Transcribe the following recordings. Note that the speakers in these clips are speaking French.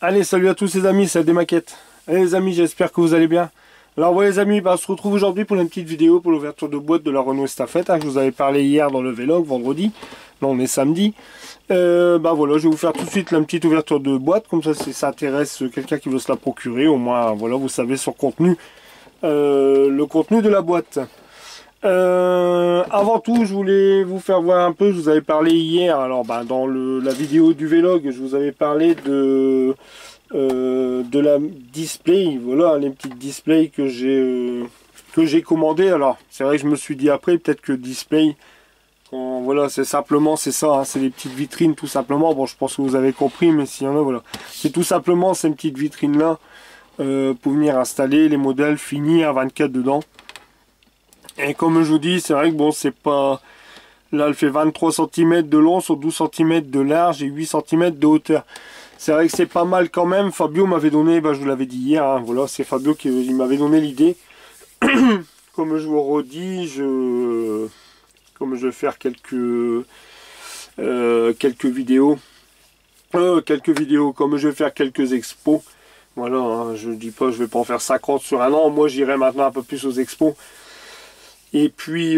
Allez, salut à tous les amis, c'est des maquettes. Allez les amis, j'espère que vous allez bien. Alors voilà les amis, on se retrouve aujourd'hui pour une petite vidéo pour l'ouverture de boîte de la Renault Estafette. Je vous avais parlé hier dans le vlog, vendredi. Là on est samedi. Voilà, je vais vous faire tout de suite la petite ouverture de boîte. Comme ça, si ça intéresse quelqu'un qui veut se la procurer, au moins voilà, vous savez son contenu. Le contenu de la boîte. Avant tout, je voulais vous faire voir un peu, je vous avais parlé hier, alors dans la vidéo du vlog, je vous avais parlé de la display, voilà, les petites displays que j'ai commandé. Alors, c'est vrai que je me suis dit après, peut-être que display, voilà, c'est simplement, c'est ça, hein, c'est des petites vitrines tout simplement. Bon, je pense que vous avez compris, mais s'il y en a, voilà. C'est tout simplement ces petites vitrines-là, pour venir installer les modèles finis à 24 dedans. Et comme je vous dis, c'est vrai que bon, c'est pas... Là, elle fait 23 cm de long sur 12 cm de large et 8 cm de hauteur. C'est vrai que c'est pas mal quand même. Fabio m'avait donné, je vous l'avais dit hier, hein, voilà, c'est Fabio qui m'avait donné l'idée. Comme je vous redis, comme je vais faire quelques vidéos, comme je vais faire quelques expos. Voilà, hein, je dis pas, je vais pas en faire 50 sur un an. Moi, j'irai maintenant un peu plus aux expos. Et puis,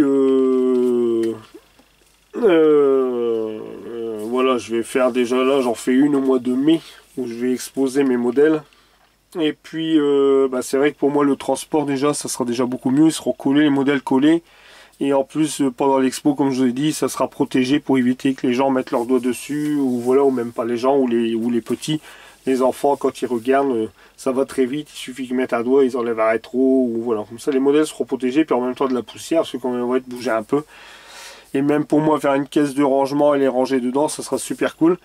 voilà, je vais faire déjà là, j'en fais une au mois de mai, où je vais exposer mes modèles. Et puis, c'est vrai que pour moi, le transport déjà, ça sera déjà beaucoup mieux. Ils seront collés, les modèles collés. Et en plus, pendant l'expo, comme je vous ai dit, ça sera protégé pour éviter que les gens mettent leurs doigts dessus, ou voilà, ou même pas les gens, ou les petits. Les enfants, quand ils regardent, ça va très vite. Il suffit qu'ils mettent un doigt, ils enlèvent un rétro, ou voilà. Comme ça, les modèles seront protégés, puis en même temps de la poussière, parce que quand on va être bougé un peu. Et même pour moi, faire une caisse de rangement et les ranger dedans, ça sera super cool.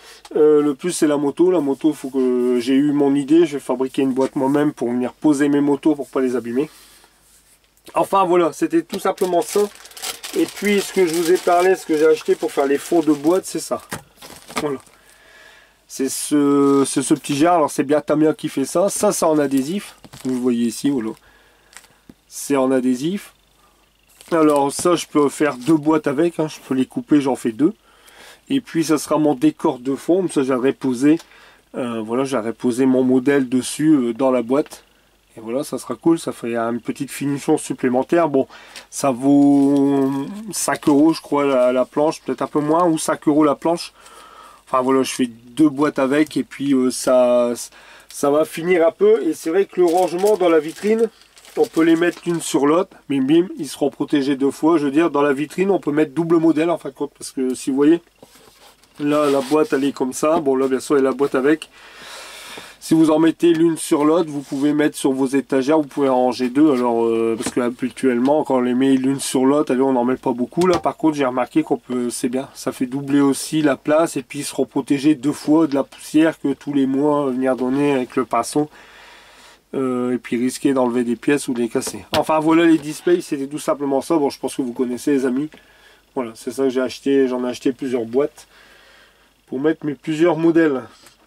Le plus, c'est la moto. La moto, il faut que j'ai eu mon idée. Je vais fabriquer une boîte moi-même pour venir poser mes motos pour pas les abîmer. Enfin, voilà, c'était tout simplement ça. Et puis, ce que je vous ai parlé, ce que j'ai acheté pour faire les fonds de boîte, c'est ça. Voilà. C'est ce petit jar. Alors c'est bien Tamia qui fait ça. Ça, c'est en adhésif. Vous le voyez ici, voilà. C'est en adhésif. Alors ça, je peux faire deux boîtes avec. Hein. Je peux les couper, j'en fais deux. Et puis ça sera mon décor de fond. Ça, j'aurais posé. Voilà, j'aurais posé mon modèle dessus dans la boîte. Et voilà, ça sera cool. Ça fait une petite finition supplémentaire. Bon, ça vaut 5 € je crois la planche. Peut-être un peu moins. Ou 5 € la planche. Enfin voilà, je fais deux boîtes avec et puis ça va finir un peu. Et c'est vrai que le rangement dans la vitrine, on peut les mettre l'une sur l'autre. Bim bim, ils seront protégés deux fois. Je veux dire, dans la vitrine, on peut mettre double modèle en fin de compte. Parce que si vous voyez, là la boîte elle est comme ça. Bon là bien sûr il y a la boîte avec. Si vous en mettez l'une sur l'autre, vous pouvez mettre sur vos étagères, vous pouvez en ranger deux. Alors, parce que habituellement, quand on les met l'une sur l'autre, on n'en met pas beaucoup. Là, par contre, j'ai remarqué qu'on peut, c'est bien. Ça fait doubler aussi la place et puis ils seront protégés deux fois de la poussière que tous les mois venir donner avec le pinceau. Et puis risquer d'enlever des pièces ou de les casser. Enfin, voilà les displays, c'était tout simplement ça. Bon, je pense que vous connaissez les amis. Voilà, c'est ça que j'ai acheté. J'en ai acheté plusieurs boîtes pour mettre mes plusieurs modèles.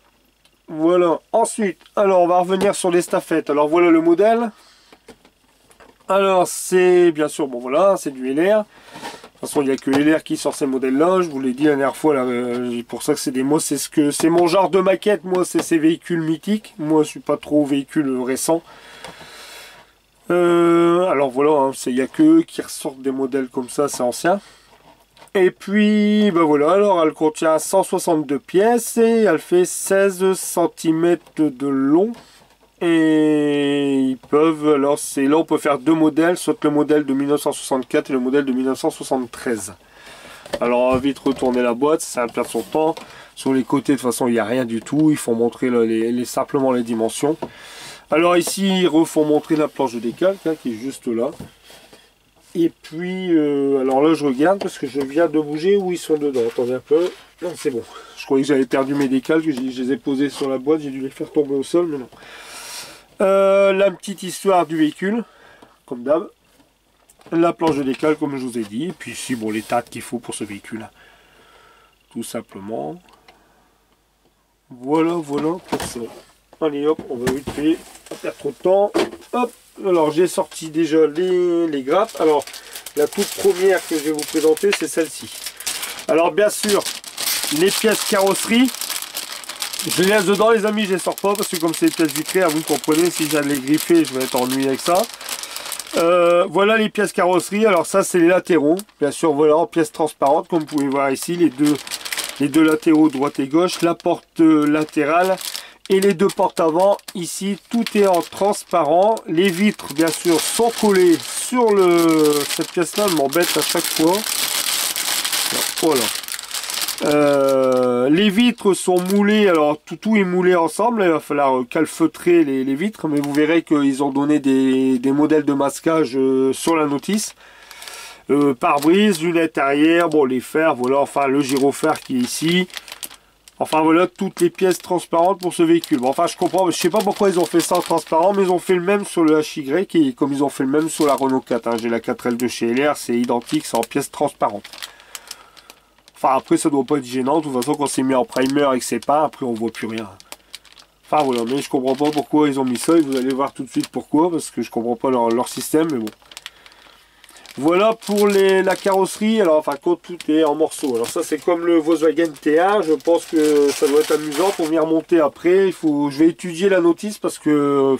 Voilà, ensuite, alors on va revenir sur l'estafette. Alors voilà le modèle. Alors c'est bien sûr, bon voilà, c'est du LR. De toute façon, il n'y a que LR qui sort ces modèles-là. Je vous l'ai dit la dernière fois, là, pour ça que c'est des mots, c'est mon genre de maquette. Moi, c'est ces véhicules mythiques. Moi, je suis pas trop véhicule récent. Alors voilà, hein, il n'y a que eux qui ressortent des modèles comme ça, c'est ancien. Et puis, voilà, alors elle contient 162 pièces et elle fait 16 cm de long. Et ils peuvent, alors c'est là on peut faire deux modèles, soit le modèle de 1964 et le modèle de 1973. Alors on va vite retourner la boîte, ça va perdre son temps. Sur les côtés de toute façon il n'y a rien du tout, il faut montrer simplement les dimensions. Alors ici ils refont montrer la planche de décalque hein, qui est juste là. Et puis, alors là je regarde parce que je viens de bouger où ils sont dedans. Attendez un peu. Non, c'est bon. Je croyais que j'avais perdu mes décalques. Je les ai posés sur la boîte. J'ai dû les faire tomber au sol, mais non. La petite histoire du véhicule, comme d'hab. La planche de décalque, comme je vous ai dit. Et puis ici, bon, les tattes qu'il faut pour ce véhicule. Tout simplement. Voilà, voilà pour ça. Allez hop, on va vite fait. Pas perdre trop de temps. Hop. Alors j'ai sorti déjà les grappes. Alors la toute première que je vais vous présenter c'est celle-ci. Alors bien sûr les pièces carrosserie Je les laisse dedans les amis, je les sors pas parce que comme c'est des pièces vitrées, vous comprenez, si j'allais les griffer, je vais être ennuyé avec ça. Voilà les pièces carrosserie. Alors ça c'est les latéraux. Bien sûr voilà en pièces transparentes comme vous pouvez voir ici les deux latéraux droite et gauche, la porte latérale et les deux portes avant. Ici tout est en transparent. Les vitres bien sûr sont collées sur cette pièce là, elle m'embête à chaque fois. Voilà. Les vitres sont moulées, alors tout est moulé ensemble, il va falloir calfeutrer les vitres, mais vous verrez qu'ils ont donné des modèles de masquage sur la notice. Pare-brise, lunettes arrière, bon les fers, voilà, enfin le gyrophare qui est ici. Enfin voilà toutes les pièces transparentes pour ce véhicule. Bon, enfin je comprends, je sais pas pourquoi ils ont fait ça en transparent, mais ils ont fait le même sur le HY et comme ils ont fait le même sur la Renault 4. Hein. J'ai la 4L de chez LR, c'est identique, c'est en pièces transparentes. Enfin après ça doit pas être gênant, de toute façon quand c'est mis en primer et que c'est pas, après on voit plus rien. Enfin voilà, mais je comprends pas pourquoi ils ont mis ça, et vous allez voir tout de suite pourquoi, parce que je comprends pas leur système, mais bon. Voilà pour la carrosserie, alors enfin quand tout est en morceaux. Alors ça c'est comme le Volkswagen T1, je pense que ça doit être amusant pour venir monter après. Je vais étudier la notice parce que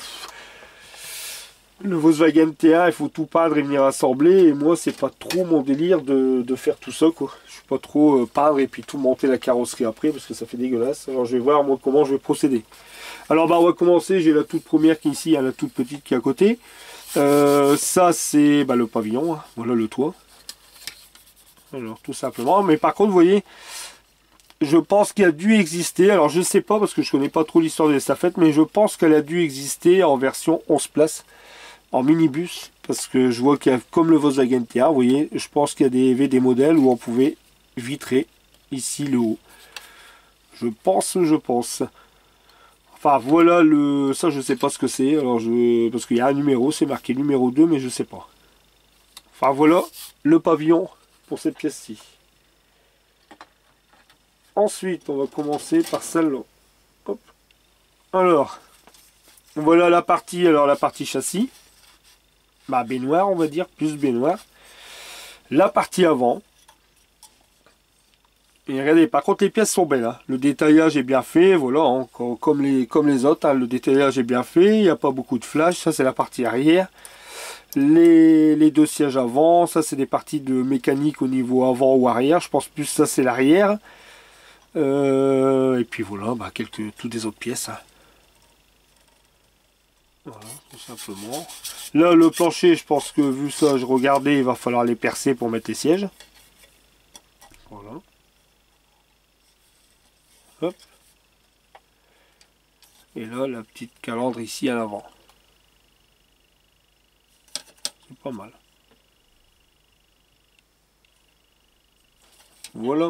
le Volkswagen T1 il faut tout peindre et venir assembler. Et moi c'est pas trop mon délire de faire tout ça quoi. Je suis pas trop peindre et puis tout monter la carrosserie après parce que ça fait dégueulasse. Alors je vais voir moi comment je vais procéder. Alors bah on va commencer, j'ai la toute première qui est ici, la toute petite qui est à côté. Ça c'est le pavillon, hein. Voilà le toit. Alors tout simplement, mais par contre vous voyez, je pense qu'il a dû exister, alors je sais pas parce que je connais pas trop l'histoire de l'estafette, mais je pense qu'elle a dû exister en version 11 places, en minibus, parce que je vois qu'il y a comme le Volkswagen TA, vous voyez, je pense qu'il y avait des modèles où on pouvait vitrer ici le haut. Je pense. Enfin voilà ça je sais pas ce que c'est, alors parce qu'il y a un numéro, c'est marqué numéro 2 mais je sais pas. Enfin voilà le pavillon pour cette pièce-ci. Ensuite on va commencer par celle-là. Hop. Alors voilà la partie châssis. Baignoire on va dire, plus baignoire. La partie avant. Et regardez, par contre les pièces sont belles, hein. Le détaillage est bien fait, voilà, hein, comme les autres, hein, le détaillage est bien fait, il n'y a pas beaucoup de flash, ça c'est la partie arrière. Les deux sièges avant, ça c'est des parties de mécanique au niveau avant ou arrière, je pense plus ça c'est l'arrière. Et puis voilà, toutes des autres pièces. Hein. Voilà, tout simplement. Là le plancher, je pense que vu ça, je regardais, il va falloir les percer pour mettre les sièges. Voilà. Hop. Et là, la petite calandre ici à l'avant. C'est pas mal. Voilà.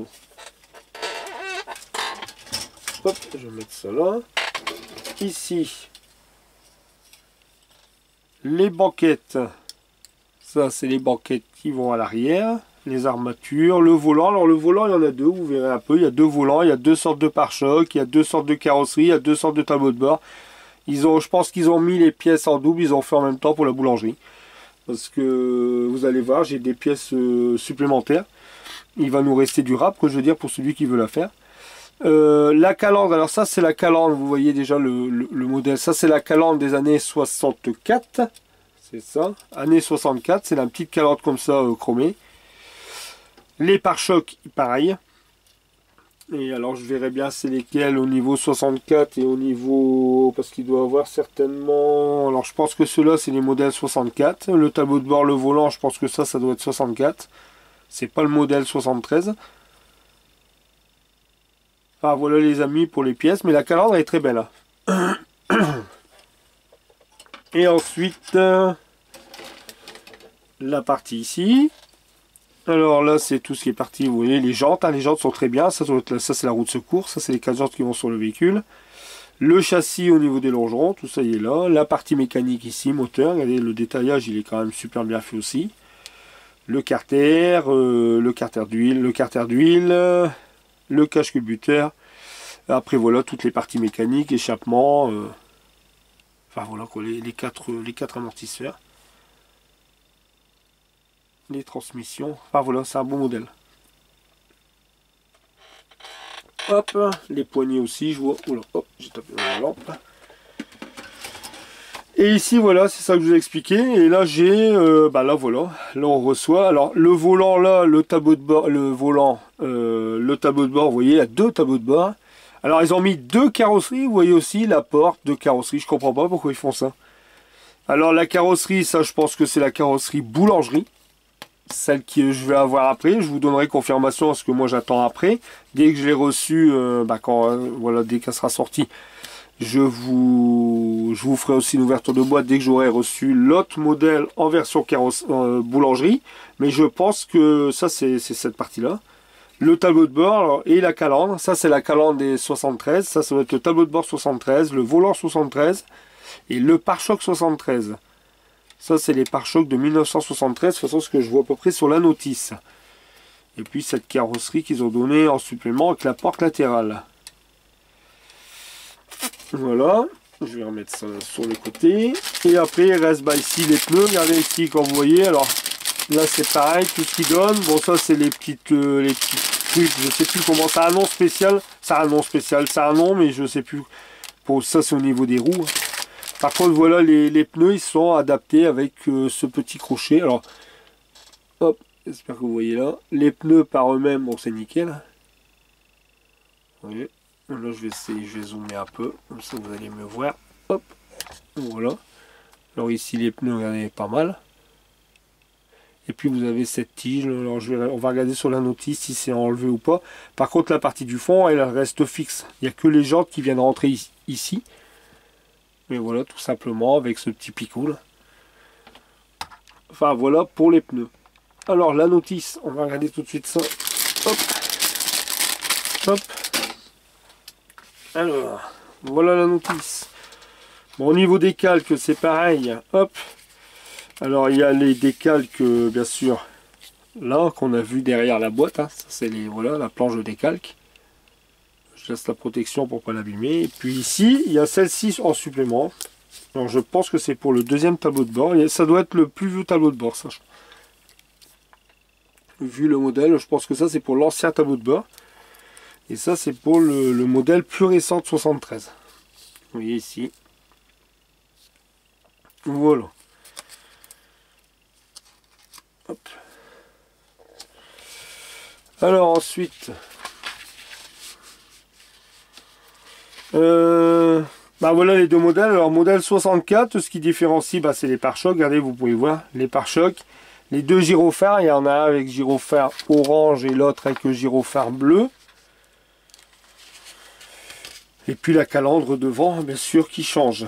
Hop, je vais mettre ça là. Ici, les banquettes. Ça, c'est les banquettes qui vont à l'arrière. Les armatures, le volant. Alors le volant, il y en a deux, vous verrez un peu. Il y a deux volants, il y a deux sortes de pare-chocs, il y a deux sortes de carrosserie, il y a deux sortes de tableaux de bord. Je pense qu'ils ont mis les pièces en double, ils ont fait en même temps pour la boulangerie. Parce que vous allez voir, j'ai des pièces supplémentaires. Il va nous rester du râpe, je veux dire, pour celui qui veut la faire. La calandre, alors ça c'est la calandre, vous voyez déjà le modèle. Ça c'est la calandre des années 64. C'est ça, années 64, c'est la petite calandre comme ça chromée. Les pare-chocs, pareil. Et alors je verrai bien c'est lesquels au niveau 64 et au niveau... Parce qu'il doit avoir certainement... Alors je pense que ceux-là c'est les modèles 64. Le tableau de bord, le volant, je pense que ça doit être 64. C'est pas le modèle 73. Enfin voilà les amis pour les pièces. Mais la calandre est très belle. Hein. Et ensuite... la partie ici. Alors là c'est tout ce qui est parti, vous voyez les jantes, hein, les jantes sont très bien, ça c'est la roue de secours, ça c'est les 4 jantes qui vont sur le véhicule. Le châssis au niveau des longerons, tout ça il est là. La partie mécanique ici, moteur, regardez le détaillage il est quand même super bien fait aussi. Le carter d'huile, le cache-culbuteur. Après voilà toutes les parties mécaniques, échappement, enfin voilà quoi, les quatre amortisseurs. Les transmissions, enfin voilà, c'est un bon modèle. Hop, les poignées aussi, je vois. Oula, hop, j'ai tapé dans la lampe. Et ici, voilà, c'est ça que je vous ai expliqué. Et là, j'ai, bah là, voilà. Là, on reçoit. Alors, le volant, là, le tableau de bord, le volant, le tableau de bord, vous voyez, il y a deux tableaux de bord. Alors, ils ont mis deux carrosseries. Vous voyez aussi la porte de carrosserie. Je comprends pas pourquoi ils font ça. Alors, la carrosserie, ça, je pense que c'est la carrosserie boulangerie. Celle que je vais avoir après. Je vous donnerai confirmation à ce que moi, j'attends après. Dès que je l'ai reçue, bah, quand, voilà, dès qu'elle sera sortie. Je vous ferai aussi une ouverture de boîte dès que j'aurai reçu l'autre modèle en version boulangerie. Mais je pense que ça, c'est cette partie-là. Le tableau de bord alors, et la calandre. Ça, c'est la calandre des 73. Ça va être le tableau de bord 73, le volant 73 et le pare-choc 73. Ça, c'est les pare-chocs de 1973. De toute façon, ce que je vois à peu près sur la notice. Et puis, cette carrosserie qu'ils ont donnée en supplément avec la porte latérale. Voilà, je vais remettre ça sur le côté. Et après, il reste bah, ici les pneus. Regardez ici, comme vous voyez. Alors là, c'est pareil, tout ce qui donne. Bon, ça, c'est les petits trucs. Je sais plus comment. Ça a un nom spécial. Ça a un nom spécial. Ça a un nom, mais je sais plus. Pour ça, c'est au niveau des roues. Par contre, voilà, les pneus, ils sont adaptés avec ce petit crochet. Alors, hop, j'espère que vous voyez là. Les pneus par eux-mêmes, bon, c'est nickel. Vous voyez. Là, je vais essayer, je vais zoomer un peu, comme ça vous allez me voir. Hop, voilà. Alors ici, les pneus, regardez, pas mal. Et puis vous avez cette tige. Alors on va regarder sur la notice si c'est enlevé ou pas. Par contre, la partie du fond, elle reste fixe. Il n'y a que les jantes qui viennent rentrer ici. Mais voilà, tout simplement, avec ce petit picot là. Enfin, voilà pour les pneus. Alors, la notice, on va regarder tout de suite ça. Hop, hop. Alors, voilà la notice. Bon, au niveau des calques, c'est pareil. Hop. Alors, il y a les décalques, bien sûr, là, qu'on a vu derrière la boîte. Hein. Ça, c'est voilà, la planche de décalque. Je laisse la protection pour ne pas l'abîmer. Et puis ici, il y a celle-ci en supplément. Alors, je pense que c'est pour le deuxième tableau de bord. Ça doit être le plus vieux tableau de bord, ça. Vu le modèle, je pense que ça, c'est pour l'ancien tableau de bord. Et ça, c'est pour le modèle plus récent de 73. Vous voyez ici. Voilà. Hop. Alors ensuite, bah voilà les deux modèles. Alors modèle 64, ce qui différencie, bah, c'est les pare-chocs. Regardez, vous pouvez voir les pare-chocs. Les deux gyrophares, il y en a un avec gyrophare orange et l'autre avec le gyrophare bleu. Et puis la calandre devant, bien sûr, qui change.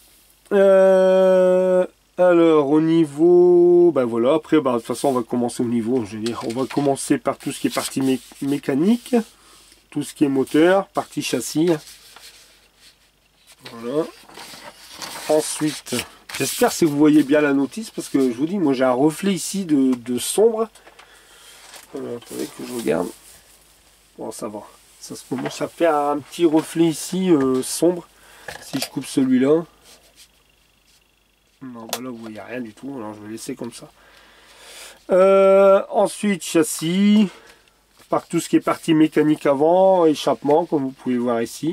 Alors au niveau, ben voilà, après bah, de toute façon on va commencer au niveau, je veux dire, on va commencer par tout ce qui est partie mécanique, tout ce qui est moteur, partie châssis. Voilà. Ensuite, j'espère que vous voyez bien la notice, parce que je vous dis, moi j'ai un reflet ici de sombre. Attendez que je regarde. Bon, ça va. Ça commence à faire un petit reflet ici sombre. Si je coupe celui-là. Non, bah là vous voyez rien du tout, alors je vais laisser comme ça. Ensuite, châssis. Par tout ce qui est partie mécanique avant, échappement, comme vous pouvez voir ici.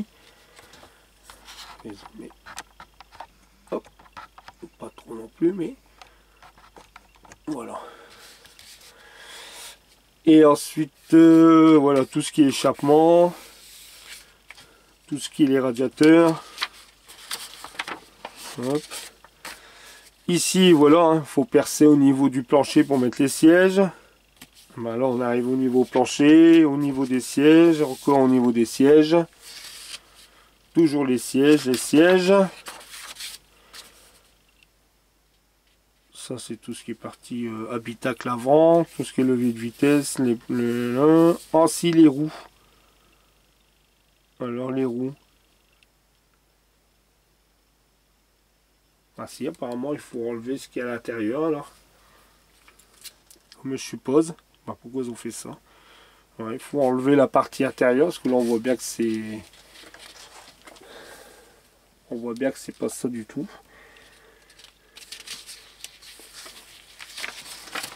Hop. Pas trop non plus, mais voilà. Et ensuite, voilà, tout ce qui est échappement, tout ce qui est les radiateurs. Hop. Ici, voilà, il faut percer au niveau du plancher pour mettre les sièges. Ben là, on arrive au niveau plancher, au niveau des sièges, encore au niveau des sièges. Toujours les sièges, les sièges. Ça, c'est tout ce qui est partie habitacle avant, tout ce qui est levier de vitesse, ainsi les roues. Alors, les roues. Ah si, apparemment, il faut enlever ce qu'il y a à l'intérieur, alors. Comme je suppose. Bah, pourquoi ils ont fait ça? Ouais, il faut enlever la partie intérieure, parce que là, on voit bien que c'est... On voit bien que c'est pas ça du tout.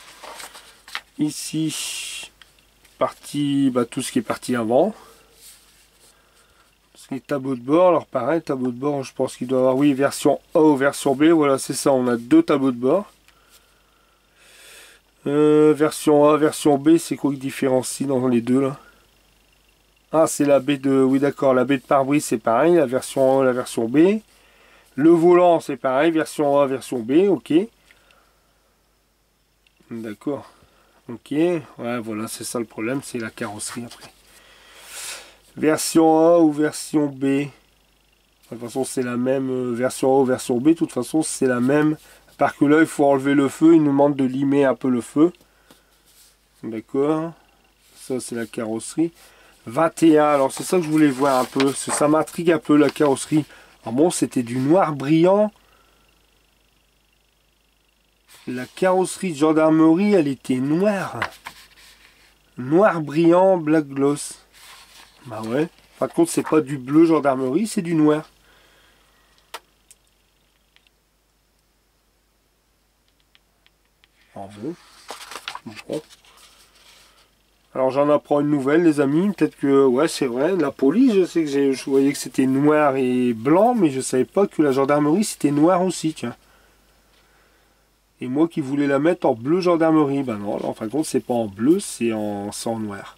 Ici, partie, bah, tout ce qui est parti avant. Les tableaux de bord, alors pareil, tableau de bord, je pense qu'il doit y avoir, oui, version A ou version B, voilà, c'est ça, on a deux tableaux de bord. Version A, version B, c'est quoi qui différencie dans les deux, là? Ah, c'est la baie de, oui, d'accord, la baie de pare-brise, c'est pareil, la version A, la version B. Le volant, c'est pareil, version A, version B, ok. D'accord, ok, ouais, voilà, c'est ça le problème, c'est la carrosserie après. Version A ou version B. De toute façon, c'est la même version A ou version B. De toute façon, c'est la même. Par que là, il faut enlever le feu. Il nous demande de limer un peu le feu. D'accord. Ça, c'est la carrosserie. 21. Alors, c'est ça que je voulais voir un peu. Ça m'intrigue un peu, la carrosserie. Alors bon, c'était du noir brillant. La carrosserie de gendarmerie, elle était noire. Noir brillant, black gloss. Bah ouais. Par contre, c'est pas du bleu gendarmerie, c'est du noir. Ah bon. Bon. Alors j'en apprends une nouvelle, les amis. Peut-être que, ouais, c'est vrai. La police, je sais que je voyais que c'était noir et blanc, mais je savais pas que la gendarmerie c'était noir aussi, tiens. Et moi qui voulais la mettre en bleu gendarmerie, ben non, en fin de compte, c'est pas en bleu, c'est en noir.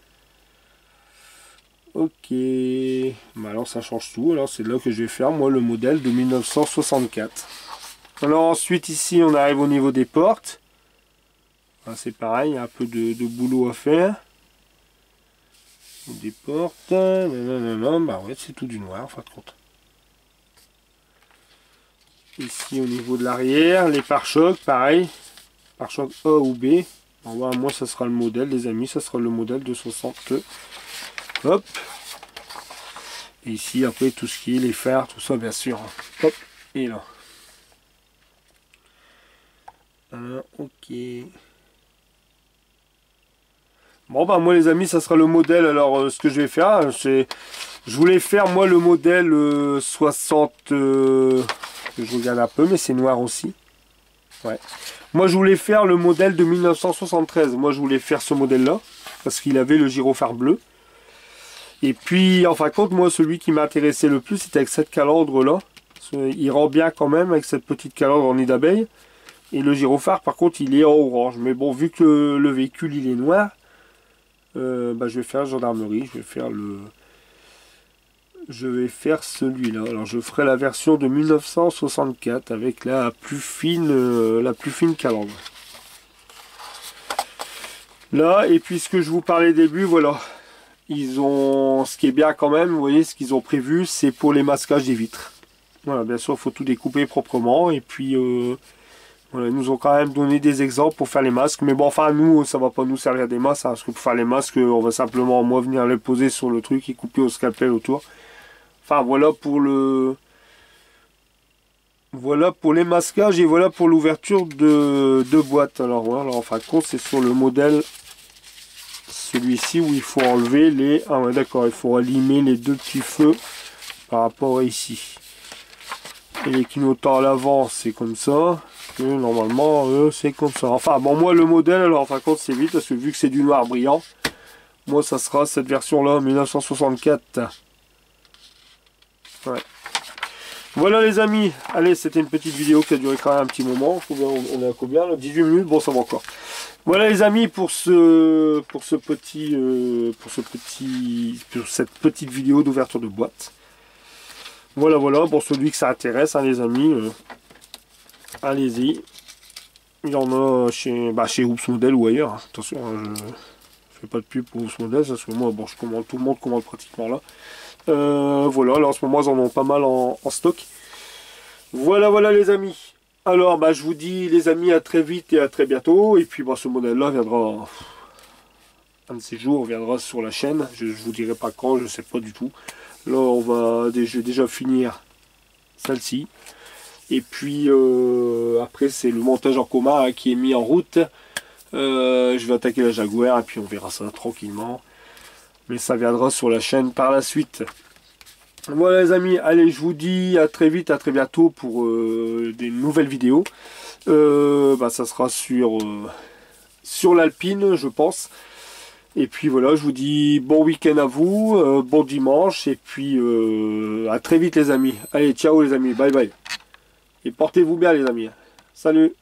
Ok, bah alors ça change tout. Alors c'est là que je vais faire moi le modèle de 1964. Alors ensuite ici on arrive au niveau des portes. Enfin, c'est pareil, il y a un peu de boulot à faire. Des portes, nanana, bah ouais c'est tout du noir en fin de compte. Ici au niveau de l'arrière, les pare-chocs, pareil. Pare-choc A ou B. Bon, bah, moi ça sera le modèle les amis, ça sera le modèle de 60. Hop. Et ici, après, tout ce qui est les phares, tout ça, bien sûr. Hop, et là. Voilà, ok. Bon, bah, moi, les amis, ça sera le modèle. Alors, ce que je vais faire, c'est... Je voulais faire, moi, le modèle 60... je regarde un peu, mais c'est noir aussi. Ouais. Moi, je voulais faire le modèle de 1973. Moi, je voulais faire ce modèle-là. Parce qu'il avait le gyrophare bleu. Et puis, en fin de compte, moi, celui qui m'intéressait le plus, c'était avec cette calandre là. Il rend bien quand même avec cette petite calandre en nid d'abeille. Et le gyrophare, par contre, il est en orange. Mais bon, vu que le véhicule, il est noir, bah, je vais faire gendarmerie. Je vais faire celui-là. Alors, je ferai la version de 1964 avec la plus fine calandre. Là, et puis ce que je vous parlais au début, voilà. Ce qui est bien quand même, vous voyez, ce qu'ils ont prévu, c'est pour les masquages des vitres. Voilà, bien sûr, il faut tout découper proprement. Et puis, voilà, ils nous ont quand même donné des exemples pour faire les masques. Mais bon, enfin, nous, ça va pas nous servir des masques. Hein, parce que pour faire les masques, on va simplement, moi, venir les poser sur le truc et couper au scalpel autour. Enfin, voilà pour le... Voilà pour les masquages et voilà pour l'ouverture de boîte. Alors, voilà, alors, en fin de compte, c'est sur le modèle... Celui-ci où il faut enlever les... Ah ouais d'accord, il faut aligner les deux petits feux par rapport à ici. Et les clignotants à l'avant c'est comme ça. Et normalement c'est comme ça. Enfin bon moi le modèle alors en fin de compte c'est vite parce que vu que c'est du noir brillant. Moi ça sera cette version là 1964. Ouais. Voilà les amis. Allez c'était une petite vidéo qui a duré quand même un petit moment. On est à combien là 18 minutes, bon ça va encore. Voilà les amis pour cette petite vidéo d'ouverture de boîte. Voilà pour celui que ça intéresse hein, les amis, allez-y. Il y en a chez Oops Model ou ailleurs. Hein. Attention, hein, je fais pas de pub pour Oops Model parce que moi bon je commande, tout le monde commande pratiquement là. Voilà, là en ce moment ils en ont pas mal en stock. Voilà les amis. Alors, bah, je vous dis, les amis, à très vite et à très bientôt. Et puis, bah, ce modèle-là viendra, un de ces jours, viendra sur la chaîne. Je vous dirai pas quand, je sais pas du tout. Là, je vais déjà finir celle-ci. Et puis, après, c'est le montage en commun hein, qui est mis en route. Je vais attaquer la Jaguar et puis on verra ça tranquillement. Mais ça viendra sur la chaîne par la suite. Voilà les amis, allez je vous dis à très vite, à très bientôt pour des nouvelles vidéos. Ça sera sur l'Alpine je pense. Et puis voilà, je vous dis bon week-end à vous, bon dimanche, et puis à très vite les amis. Allez, ciao les amis, bye bye. Et portez-vous bien les amis. Salut!